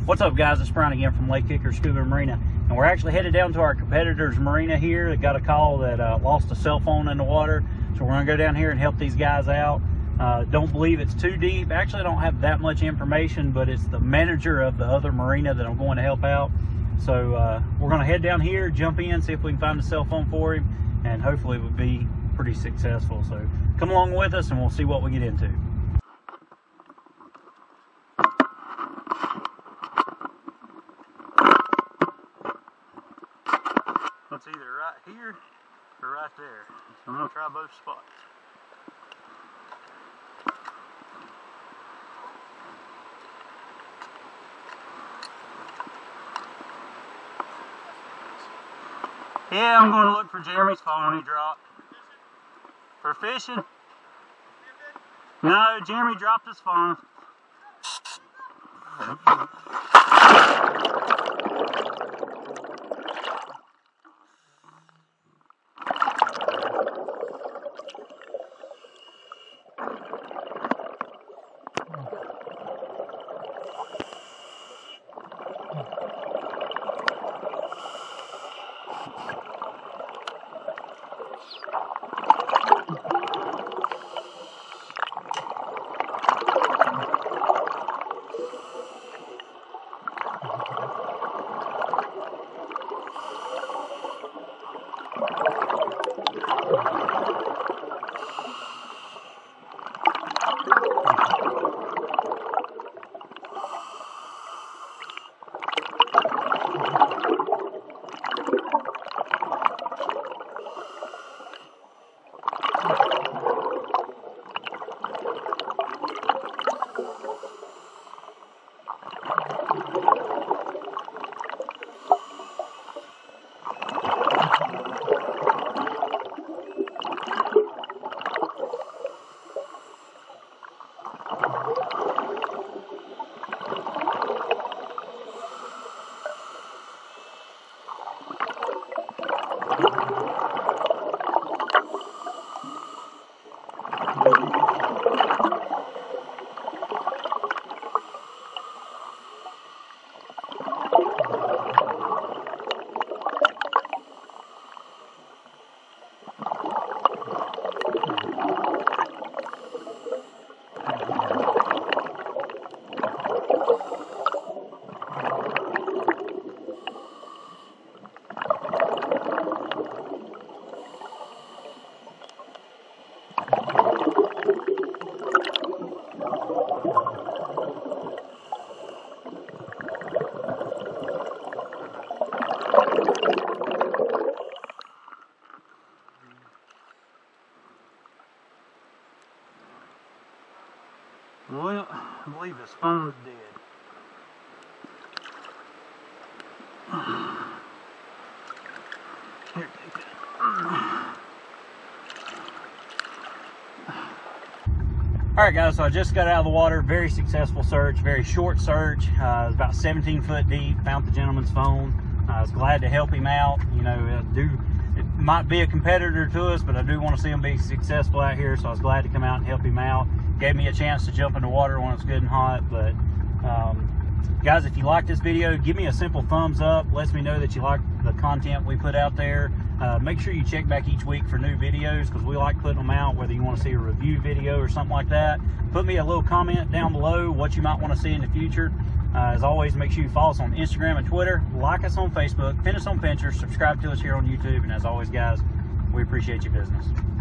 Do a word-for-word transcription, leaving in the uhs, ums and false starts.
What's up, guys? It's Brian again from Lake Hickory Scuba Marina, and we're actually headed down to our competitors' marina here. They got a call that uh, lost a cell phone in the water, so we're gonna go down here and help these guys out. Uh, don't believe it's too deep. Actually, I don't have that much information, but it's the manager of the other marina that I'm going to help out. So uh, we're gonna head down here, jump in, see if we can find a cell phone for him, and hopefully it would be pretty successful. So come along with us and we'll see what we get into. It's either right here or right there. So I'm gonna try both spots. Yeah, I'm going to look for Jeremy's phone he dropped. For fishing? No, Jeremy dropped his phone. Well, I believe his phone's dead. Here, take it. Alright guys, so I just got out of the water. Very successful search, very short search. Uh, it was about seventeen foot deep. Found the gentleman's phone. Uh, I was glad to help him out. You know, I do, it might be a competitor to us, but I do want to see him be successful out here, so I was glad to come out and help him out. Gave me a chance to jump in the water when it's good and hot. But um, guys, if you like this video, give me a simple thumbs up. Lets me know that you like the content we put out there. Uh, make sure you check back each week for new videos, because we like putting them out, whether you want to see a review video or something like that. Put me a little comment down below what you might want to see in the future. Uh, as always, make sure you follow us on Instagram and Twitter, like us on Facebook, pin us on Pinterest, subscribe to us here on YouTube, and as always guys, we appreciate your business.